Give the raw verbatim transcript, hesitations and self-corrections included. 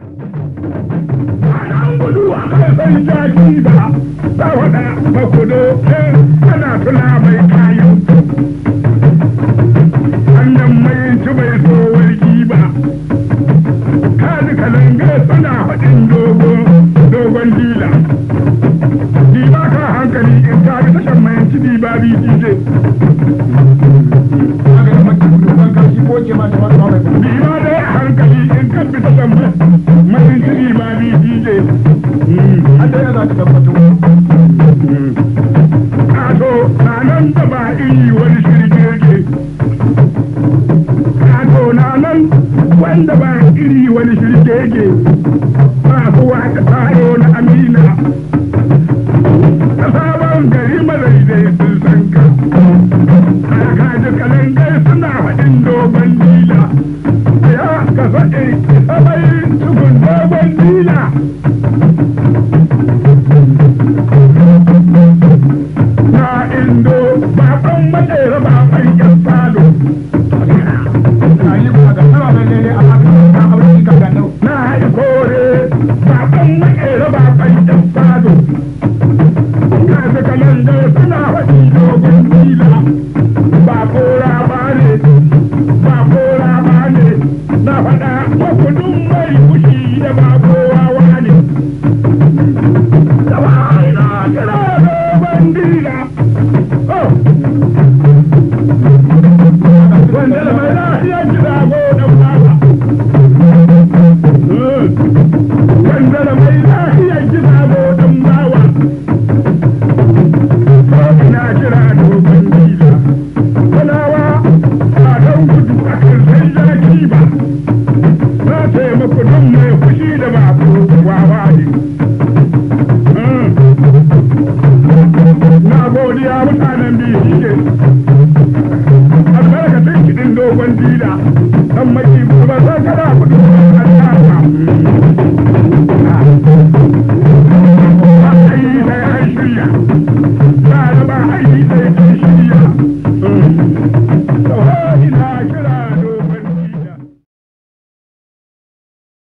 an gudu a kai sai jaki da za waɗa makudo ana tuna mai kayan annan mai ci bai so warki ba kaji kalange suna faɗin dogon dila di ba ka hankali in ka bi tashan mai ci di ba bi di je di ma dai a hankali in ka bi tashan mai ci di ba bi di je hada ya za ta tabbato kato na nan da ba iri wani shirgege kato na nan wanda ba iri wani shirgege ba kuwa ta taro na amina ta sabon gari mazaidai sun san ka aka ji kalangai suna faɗin dogon dila ya ka faɗi sabai tukun dogon dila na indo baban matsayar baban yan falo na yi kore baban matsayar baban yan falo na fi kalangar suna faɗi dogon dila ba kora ba ne ba kora ba ne na faɗa makudin mai fushi da ba kowa ne da ba ina kira dogon dila wanda da mai lafiya kira godon baba wanda da mai lafiya kira godon bawa ko ina kira dogon dila kulawa ba don gudu a kan zaki ba na taimako don mai fushi da ba wawa ne na godiya mutanen biyu ke albarkacin kiɗin dogon dila kan maki ba san kada kudu